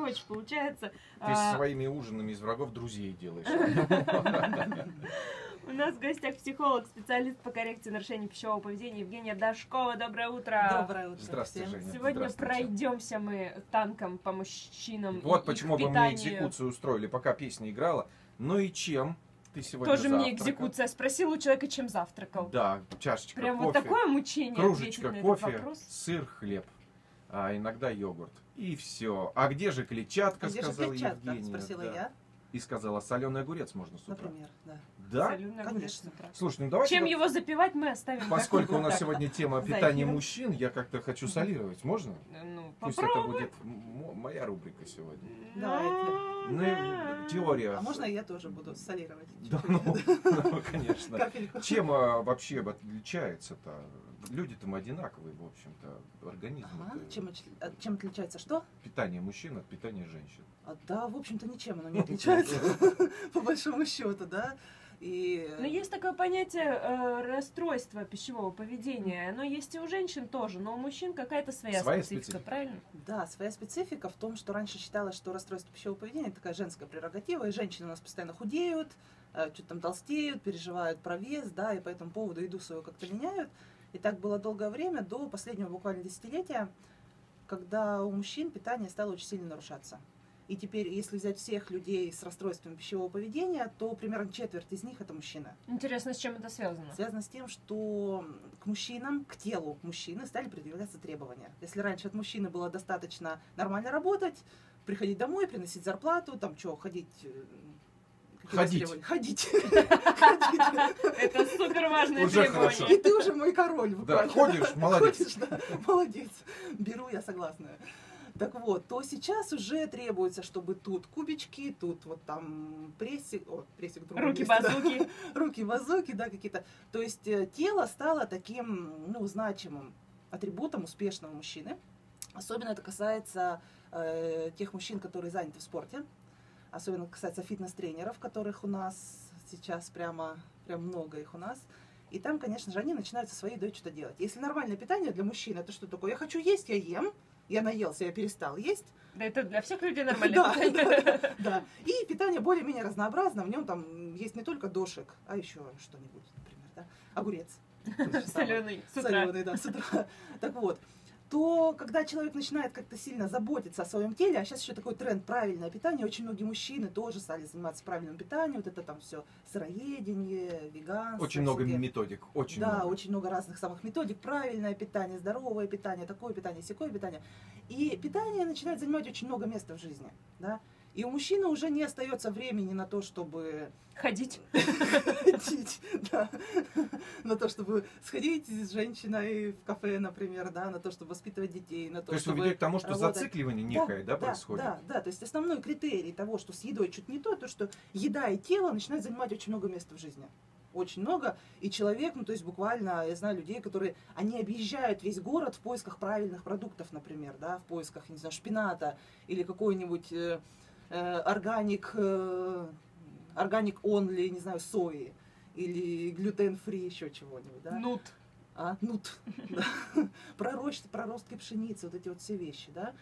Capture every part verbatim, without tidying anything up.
очень получается. Ты с своими ужинами из врагов друзей делаешь. У нас в гостях психолог, специалист по коррекции нарушений пищевого поведения Евгения Дашкова. Доброе утро. Доброе утро. Здравствуйте, всем. Женя. Сегодня Здравствуйте. пройдемся мы танком по мужчинам. Вот и почему их вы мне питанию. экзекуцию устроили, пока песня играла. Ну и чем ты сегодня Тоже мне завтракал? экзекуция. Спросила у человека, чем завтракал. Да, чашечка Прям кофе, вот такое мучение кружечка ответить на кофе, этот вопрос. сыр, хлеб, а иногда йогурт. И все. А где же клетчатка, А где же сказала клетчатка? Евгения. Спросила да. я. И сказала, соленый огурец можно с утра. Например, да. Да? Соленый огурец Конечно. с утра. Слушай, ну давайте... Чем вот, его запивать, мы оставим. поскольку у нас так. сегодня тема За питания эфиром. мужчин, я как-то хочу солировать. Можно? Ну, Пусть попробуй. это будет м- моя рубрика сегодня. Давайте. Ну, и теория. А можно я тоже буду солировать? Да, чуть-чуть? ну, ну, конечно. Капельку. Чем а, вообще отличается-то? Люди-то мы одинаковые, в общем-то, организмы. Ага. Чем, оч- от- чем отличается что? Питание мужчин от питания женщин. А, да, в общем-то, ничем оно не отличается, по большому счету, да. И... Но есть такое понятие э, расстройства пищевого поведения. Оно есть и у женщин тоже, но у мужчин какая-то своя, Своя специфика, специфика. правильно? Да, своя специфика в том, что раньше считалось, что расстройство пищевого поведения это такая женская прерогатива, и женщины у нас постоянно худеют, э, что-то там толстеют, переживают про вес, да, и по этому поводу еду свою как-то меняют. И так было долгое время, до последнего буквально десятилетия, когда у мужчин питание стало очень сильно нарушаться. И теперь, если взять всех людей с расстройством пищевого поведения, то примерно четверть из них это мужчины. Интересно, с чем это связано? Связано с тем, что к мужчинам, к телу мужчины стали предъявляться требования. Если раньше от мужчины было достаточно нормально работать, приходить домой, приносить зарплату, там что, ходить... э, какие у нас Ходить. требования? Ходить. Это супер важное Уже требование. хорошо. И ты уже мой король. Да, буквально. ходишь, молодец. Ходишь, да, молодец. Беру, я согласна. Так вот, то сейчас уже требуется, чтобы тут кубички, тут вот там прессик, о, прессик в другом месте, да. Руки-базуки. Руки-базуки, да, какие-то. То есть э, тело стало таким, ну, значимым атрибутом успешного мужчины. Особенно это касается э, тех мужчин, которые заняты в спорте. Особенно касается фитнес-тренеров, которых у нас сейчас прямо, прям много их у нас. И там, конечно же, они начинают со своей едой что-то делать. Если нормальное питание для мужчин, это что такое? Я хочу есть, я ем. Я наелся, я перестал есть. Да это для всех людей нормально. Да, да, да. И питание более-менее разнообразно. В нем там есть не только дошик, а еще что-нибудь, например, да? Огурец. Соленый с утра. Соленый, да, с утра. Так вот, то когда человек начинает как-то сильно заботиться о своем теле, а сейчас еще такой тренд правильное питание, очень многие мужчины тоже стали заниматься правильным питанием, вот это там все сыроедение, веганство. Очень много всякие. методик, очень Да, много. очень много разных самых методик. Правильное питание, здоровое питание, такое питание, сякое питание. И питание начинает занимать очень много места в жизни. Да? И у мужчины уже не остается времени на то, чтобы Ходить. ходить, да, на то, чтобы сходить с женщиной в кафе, например, да, на то, чтобы воспитывать детей, на то, То есть вы чтобы ведете к тому, что работать. зацикливание некое, да, происходит? Да, да, то есть основной критерий того, что с едой что-то не то, то, что еда и тело начинают занимать очень много места в жизни. Очень много. И человек, ну то есть буквально, я знаю людей, которые, они объезжают весь город в поисках правильных продуктов, например, да, в поисках, не знаю, шпината или какой-нибудь э, э, органик, э, органик онли, не знаю, сои или глютен-фри, еще чего-нибудь, да. Нут. А, нут, да. Пророщ- проростки пшеницы, вот эти вот все вещи, да.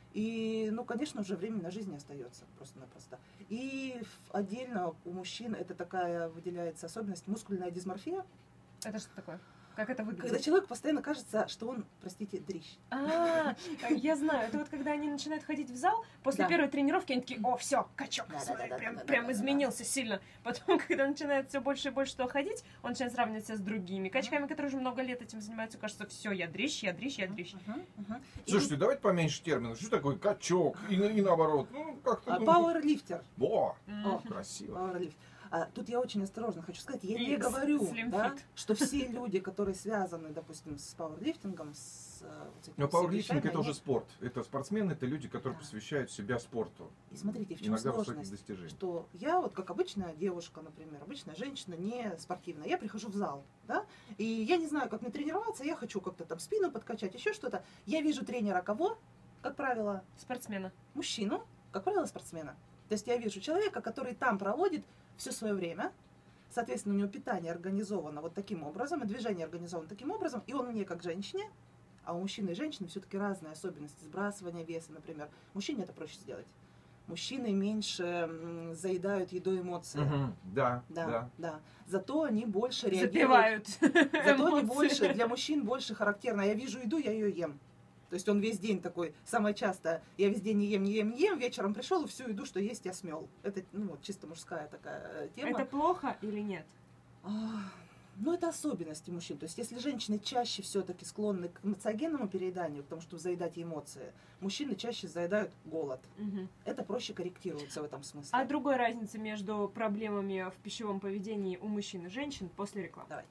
И, ну, конечно, уже времени на жизнь не остается просто-напросто. И в- отдельно у мужчин это такая выделяется особенность мускульная дисморфия, Это что такое? Как это когда выглядит? человеку постоянно кажется, что он, простите, дрищ. А, я знаю, это вот когда они начинают ходить в зал, после Да. первой тренировки они такие, о, все, качок, Да, да, смотри, да, да, прям, да, да, прям да, да. изменился сильно. Потом, когда начинает все больше и больше что ходить, он начинает сравнивать себя с другими качками, которые уже много лет этим занимаются, кажется, все, я дрищ, я дрищ, я дрищ. Мгм, мгм. И Слушайте, давайте поменьше терминов. Что такое качок? И, на- и наоборот. Ну, как-то... а, ну, пауэрлифтер. Во, М. красиво. Пауэрлифт. А, тут я очень осторожно хочу сказать, я И не с- говорю, slim да, fit. что все люди, которые связаны, допустим, с пауэрлифтингом, с э, вот этими Но всеми пауэрлифтинг вещами, это уже они- спорт. Это спортсмены, это люди, которые Да. посвящают себя спорту. И смотрите, в чем Иногда высоких сложность, достижений. что я вот как обычная девушка, например, обычная женщина, не спортивная, я прихожу в зал, да, и я не знаю, как мне тренироваться, я хочу как-то там спину подкачать, еще что-то. Я вижу тренера кого? Как правило, Спортсмена. мужчину, как правило, спортсмена. То есть я вижу человека, который там проводит все свое время, соответственно, у него питание организовано вот таким образом, и движение организовано таким образом, и он мне, как женщине, А у мужчины и женщины все-таки разные особенности сбрасывания веса, например. Мужчине это проще сделать. Мужчины меньше м, заедают едой эмоции. Мгм. Да, Да, да. да. Зато они больше реагируют. Запивают Зато они эмоции. больше, для мужчин больше характерно. Я вижу еду, я ее ем. То есть он весь день такой, самое часто, я весь день не ем, не ем, не ем, вечером пришел и всю еду, что есть, я смел. Это, ну, вот чисто мужская такая э, тема. Это плохо или нет? А, Ну, это особенности мужчин. То есть, если женщины чаще все-таки склонны к эмоциогенному перееданию, к тому, чтобы заедать эмоции, мужчины чаще заедают голод. Мгм. Это проще корректируется в этом смысле. А другой разницы между проблемами в пищевом поведении у мужчин и женщин после рекламы. Давайте.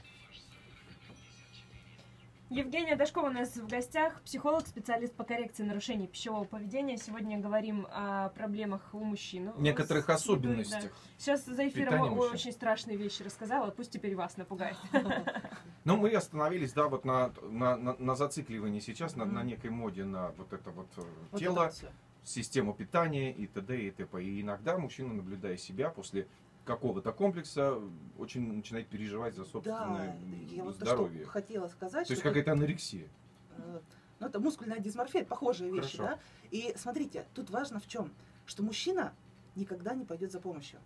Евгения Дашкова у нас в гостях, психолог, специалист по коррекции нарушений пищевого поведения. Сегодня говорим о проблемах у мужчин. Некоторых С- особенностях. да. Сейчас за эфиром питания о- мужчин. очень страшные вещи рассказала, пусть теперь вас напугает. Ну, мы остановились, да, вот на, на, на, на зацикливании сейчас, на, Мгм. на некой моде, на вот это вот э, Вот тело, это всё. систему питания и т.д. и т.п. И иногда мужчина, наблюдая себя после какого-то комплекса, очень начинает переживать за Да, собственное я вот то, здоровье. что хотела сказать. То есть что какая-то анорексия. э, ну, это мускульная дисморфия, это похожие вещи, Хорошо. да? И смотрите, тут важно в чем? Что мужчина никогда не пойдет за помощью.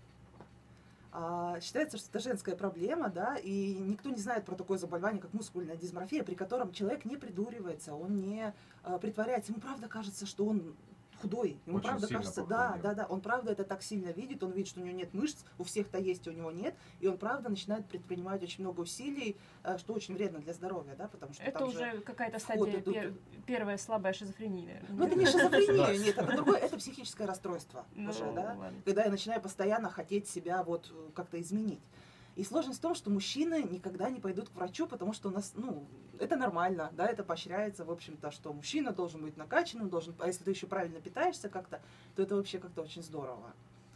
А, считается, что это женская проблема, да, и никто не знает про такое заболевание, как мускульная дисморфия, при котором человек не придуривается, он не а, притворяется. Ему правда кажется, что он худой. Ему Очень правда сильно кажется, да, похудел. да, да, он правда это так сильно видит, он видит, что у него нет мышц, у всех-то есть, у него нет, и он правда начинает предпринимать очень много усилий, э, что очень вредно для здоровья, да, потому что Это там же... уже какая-то вход стадия, идут. пер- первая слабая шизофрения, наверное. Ну, это не Да. шизофрения, нет, это другое, это психическое расстройство Ну, уже, да, ладно. когда я начинаю постоянно хотеть себя вот э, как-то изменить. И сложность в том, что мужчины никогда не пойдут к врачу, потому что у нас, ну, это нормально, да, это поощряется, в общем-то, что мужчина должен быть накачанным, должен, а если ты еще правильно питаешься как-то, то это вообще как-то очень здорово.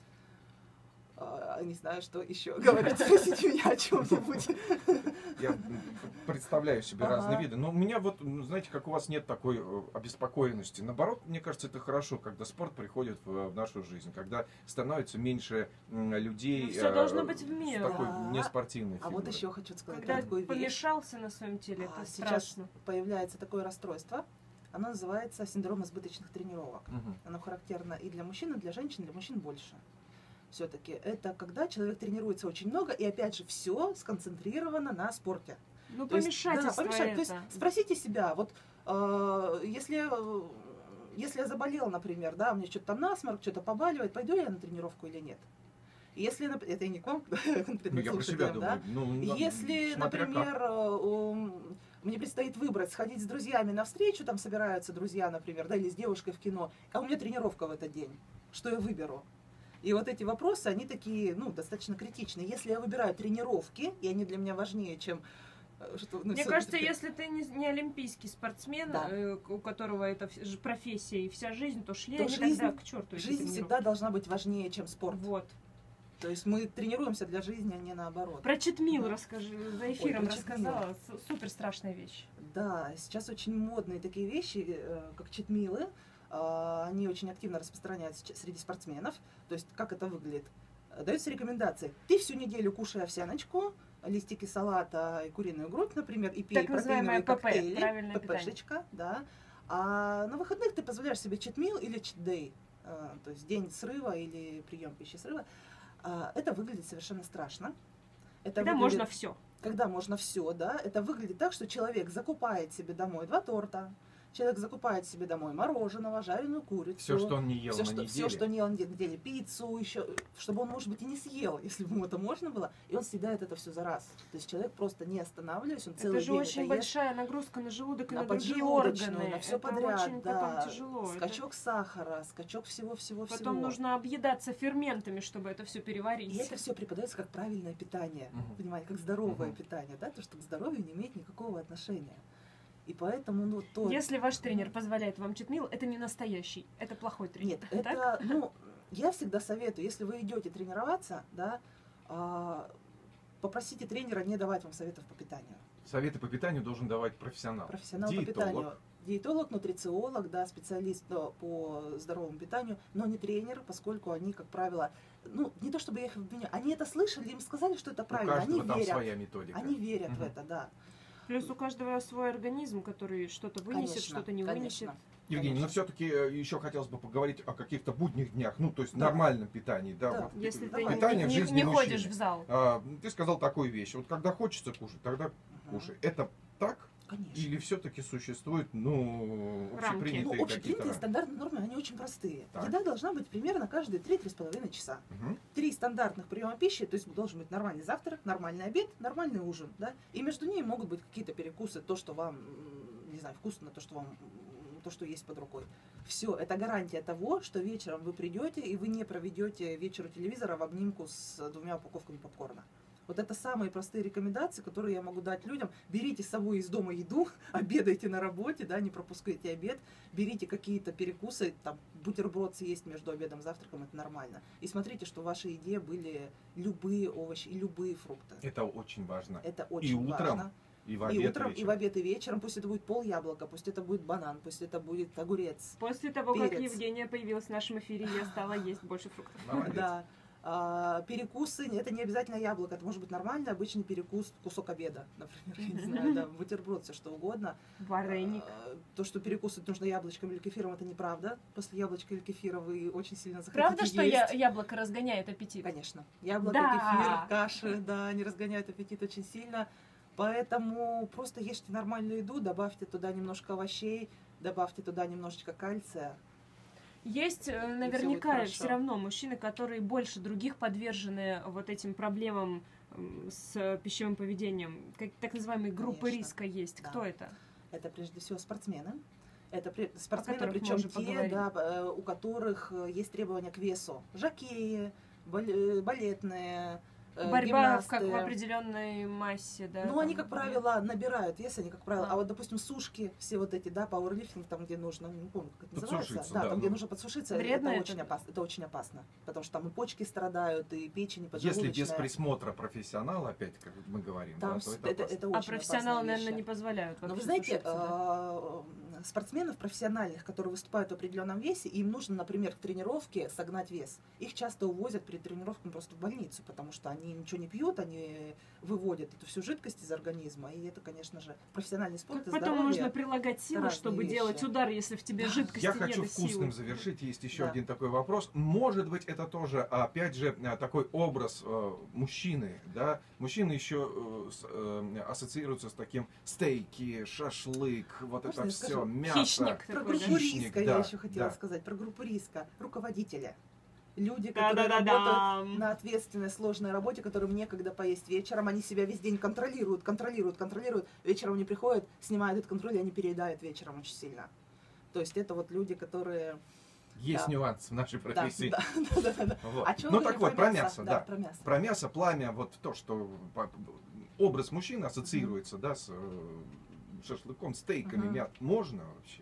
А, не знаю, что еще говорить, спросите меня о чем-нибудь. Я представляю себе Ага. разные виды. Но у меня вот, ну, знаете, как у вас нет такой э, обеспокоенности. Наоборот, мне кажется, это хорошо, когда спорт приходит в, в нашу жизнь, когда становится меньше м, людей Ну, всё э, должно быть в с меру. такой Да. неспортивной А вот фигурой. еще хочу сказать Когда такую вещь. помешался на своем теле, А, это сейчас страшно. появляется такое расстройство, оно называется синдром избыточных тренировок. Мгм. Оно характерно и для мужчин, и для женщин, для мужчин больше. Все-таки это когда человек тренируется очень много, и опять же все сконцентрировано на спорте. Ну, То есть, помешательство да, помешать. То есть это. спросите себя, вот э, если, э, если я заболела, например, да, у меня что-то там насморк, что-то побаливает, пойду я на тренировку или нет? Если, нап- это и не к вам, конкретно Ну, я про себя слушателям, да? думаю. Ну, на- Если, смотря как. например, э, ум, мне предстоит выбрать, сходить с друзьями на встречу, там собираются друзья, например, да, или с девушкой в кино, а у меня тренировка в этот день, что я выберу? И вот эти вопросы, они такие, ну, достаточно критичные. Если я выбираю тренировки, и они для меня важнее, чем... э, Что, ну, Мне всё- кажется, всё-таки- если ты не, не олимпийский спортсмен, Да. э, у которого это вс- ж- профессия и вся жизнь, то шли То они жизнь- тогда к черту. Жизнь всегда должна быть важнее, чем спорт. Вот. То есть мы тренируемся для жизни, а не наоборот. Про читмил Да. расскажи, за эфиром про читмил. рассказала. С- Супер страшная вещь. Да, сейчас очень модные такие вещи, э, как читмилы. А, Они очень активно распространяются ч- среди спортсменов. То есть как это выглядит? Э, Даются рекомендации. Ты всю неделю кушай овсяночку, листики салата и куриную грудь, например, и пей Так называемое протеиновые ПП, коктейли. правильное питание. ППшечка, да. А на выходных ты позволяешь себе читмил или читдей, то есть день срыва или прием пищи срыва. А, Это выглядит совершенно страшно. Это Когда выглядит- можно все. когда можно все, да, это выглядит так, что человек закупает себе домой два торта, человек закупает себе домой мороженого, жареную курицу. Все, что он не ел все, на что, неделе. все, что не ел на неделе, пиццу, еще, чтобы он, может быть, и не съел, если бы ему это можно было, и он съедает это все за раз. То есть человек просто не останавливаясь, он целый Это же день очень это ест. большая нагрузка на желудок и На на, другие поджелудочную, органы. на все это подряд, очень да. потом тяжело. Это- Скачок сахара, скачок всего-всего-всего. Потом нужно объедаться ферментами, чтобы это все переварить. И это все преподается как правильное питание, Мгм. понимаете, как здоровое Мгм. питание, да, то, что к здоровью не имеет никакого отношения. И поэтому, ну, то... Если ваш тренер позволяет вам читмил, это не настоящий, это плохой тренер. Нет, Так? это, ну, я всегда советую, если вы идете тренироваться, да, а, попросите тренера не давать вам советов по питанию. Советы по питанию должен давать профессионал. Профессионал Диетолог. по питанию. Диетолог, нутрициолог, да, специалист э, по здоровому питанию, но не тренер, поскольку они, как правило, ну, не то чтобы я их обвиняю, они это слышали, им сказали, что это У правильно, они каждого там верят. своя методика. Они верят в Мгм. это, да. Плюс у каждого свой организм, который что-то вынесет, Конечно, что-то не вынесет. конечно. Евгений, но Конечно. все-таки еще хотелось бы поговорить о каких-то будних днях, ну, то есть Да. нормальном питании, да, Да. вот, Если ты Нормально. питание в не, жизни не мужчины. ходишь в зал. А, ты сказал такую вещь, вот когда хочется кушать, тогда Мгм. кушай. Это так? Конечно. Или все-таки существуют, ну, Рамки. общепринятые Ну, какие-то общепринятые рамки? стандартные нормы, они очень простые. Так. Еда должна быть примерно каждые три-три с половиной часа. Мгм. Три стандартных приема пищи, то есть должен быть нормальный завтрак, нормальный обед, нормальный ужин, да, и между ними могут быть какие-то перекусы, то, что вам, м, не знаю, вкусно, то, что вам, м, то, что есть под рукой. Все, это гарантия того, что вечером вы придете и вы не проведете вечер у телевизора в обнимку с двумя упаковками попкорна. Вот это самые простые рекомендации, которые я могу дать людям. Берите с собой из дома еду, обедайте на работе, да, не пропускайте обед, берите какие-то перекусы, там, бутерброд съесть между обедом и завтраком, это нормально. И смотрите, что в вашей еде были любые овощи и любые фрукты. Это очень важно. Это очень утром, важно. И в И обед, утром, и в вечером. обед, и вечером. Пусть это будет пол яблока, пусть это будет банан, пусть это будет огурец. После того, как Перец. Евгения появилась в нашем эфире, я стала есть больше фруктов. Молодец. Да. А, перекусы, это не обязательно яблоко, это может быть нормальный обычный перекус, кусок обеда, например, я не знаю, да, бутерброд, все что угодно. Вареник. А, то, что перекусывать нужно яблочком или кефиром, это неправда. После яблочка или кефира вы очень сильно захотите Правда, что есть. я, яблоко разгоняет аппетит? Конечно. Яблоко, Да. кефир, каши, да, они разгоняют аппетит очень сильно. Поэтому просто ешьте нормальную еду, добавьте туда немножко овощей, добавьте туда немножечко кальция. Есть э, будет наверняка хорошо. все равно мужчины, которые больше других подвержены вот этим проблемам м, с пищевым поведением. Как, так называемые группы Конечно. риска есть. Да. Кто это? Это прежде всего спортсмены. Это при- спортсмены, которых мы причем уже те, поговорили. да, э, у которых э, есть требования к весу. Жокеи, бол- э, балетные, э, Борьба в, как в гимнасты. определенной массе, да? Ну, они, там, как правило, набирают вес, они, как правило, А. а вот, допустим, сушки, все вот эти, да, пауэрлифтинг, там, где нужно, не помню, как это называется, Подсушиться, да, да, там, ну. где нужно подсушиться, Вредно это, это? очень опасно, это очень опасно, потому что там и почки страдают, и печень, и Если поджелудочная. без присмотра профессионала, опять, как мы говорим, Там да, с- то это, это, опасно. это А очень профессионалы, опасные наверное, вещи. не позволяют Но вообще вы знаете, сушиться, да? а, спортсменов профессиональных, которые выступают в определенном весе, им нужно, например, к тренировке согнать вес. Их часто увозят перед тренировкой просто в больницу, потому что они ничего не пьют, они выводят эту всю жидкость из организма, и это, конечно же, профессиональный спорт Как и потом здоровье. можно прилагать силы, разные чтобы вещи. делать удар, если в тебе жидкости Я нет хочу и вкусным силы? завершить. Есть еще Да. один такой вопрос. Может быть, это тоже, опять же, э, такой образ э, мужчины, да? Мужчины еще э, с- э, ассоциируются с таким стейки, шашлык, вот Можно это я все, скажу? мясо. Хищник Про такой, да? группу Хищник, риска я да, еще хотела да. сказать, про группу риска. Руководители. Люди, которые работают Да-да-да-дам. на ответственной, сложной работе, которым некогда поесть вечером, они себя весь день контролируют, контролируют, контролируют. Вечером они приходят, снимают этот контроль, и они переедают вечером очень сильно. То есть это вот люди, которые... Есть Да. нюанс в нашей Да, профессии. да, да, да, да, да. Вот. А чё Ну вы так говорили вот, про мясо, да. Про мясо. Про мясо, пламя, вот то, что по- образ мужчины ассоциируется, да, с э, шашлыком, стейками, Мгм. мясо. Можно вообще?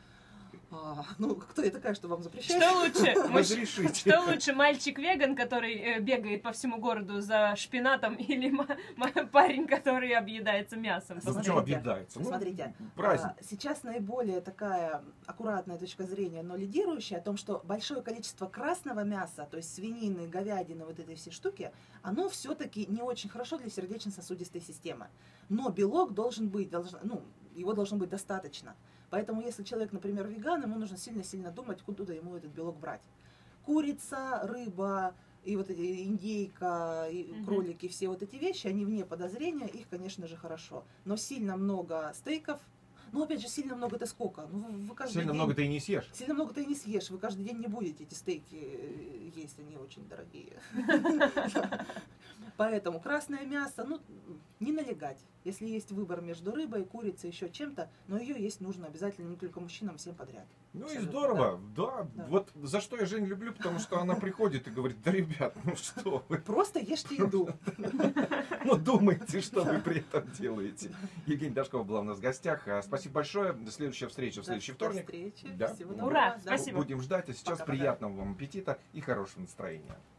А, ну, кто я такая, что вам запрещает? Что лучше? муж- Разрешите. Что лучше, мальчик-веган, который э, бегает по всему городу за шпинатом, или ма- ма- парень, который объедается мясом? Ну, Смотрите, почему объедается? Ну, Смотрите, праздник. а, сейчас наиболее такая аккуратная точка зрения, но лидирующая, о том, что большое количество красного мяса, то есть свинины, говядины, вот этой всей штуки, оно все-таки не очень хорошо для сердечно-сосудистой системы. Но белок должен быть, должен, ну, его должно быть достаточно. Поэтому, если человек, например, веган, ему нужно сильно-сильно думать, куда ему этот белок брать. Курица, рыба, и вот эти индейка, и Мгм. кролики, все вот эти вещи, они вне подозрения, их, конечно же, хорошо. Но сильно много стейков, ну, опять же, сильно много это сколько? Ну, вы, вы каждый Сильно день- много ты и не съешь. Сильно много ты и не съешь, вы каждый день не будете эти стейки э, есть, они очень дорогие. Поэтому красное мясо, ну, не налегать. Если есть выбор между рыбой, курицей, еще чем-то, но ее есть нужно обязательно не только мужчинам, всем подряд. Ну и Абсолютно, здорово, да. Да. Вот за что я Женю люблю, потому что она приходит и говорит: да, ребят, ну что вы, Просто ешьте еду. ну думайте, что вы при этом делаете. Евгения Дашкова была у нас в гостях. А, Спасибо большое. До следующая встреча в следующий До вторник. встречи. Да. Всего Ура, доброго. Да. спасибо. Будем ждать. А сейчас Пока-пока. приятного вам аппетита и хорошего настроения.